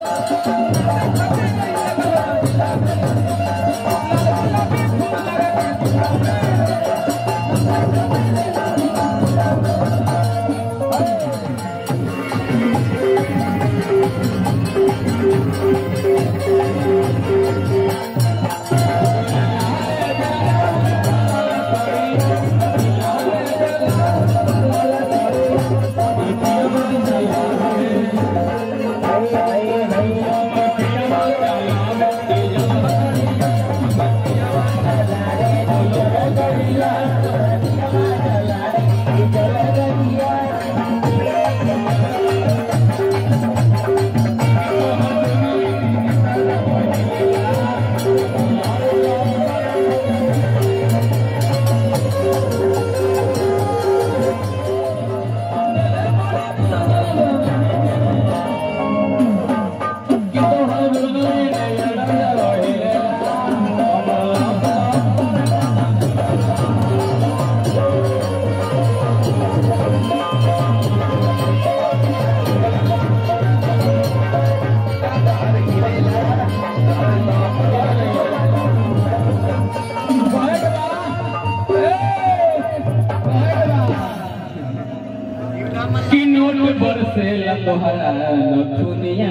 कि नोट बरसे तोहरा नथुनिया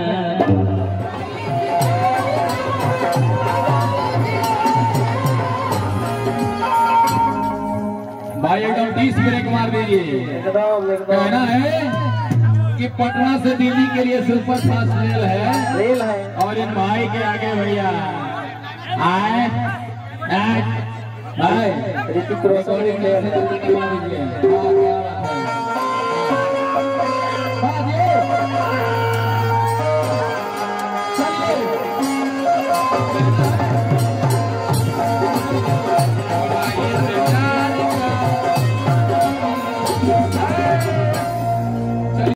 भाई एकदम 30 ब्रेक मार दीजिए। कहना है कि पटना से दिल्ली के लिए सुपर फास्ट रेल है और इन भाई के आगे भैया आए भाई रिकॉर्डिंग करवा दीजिए। Thank you.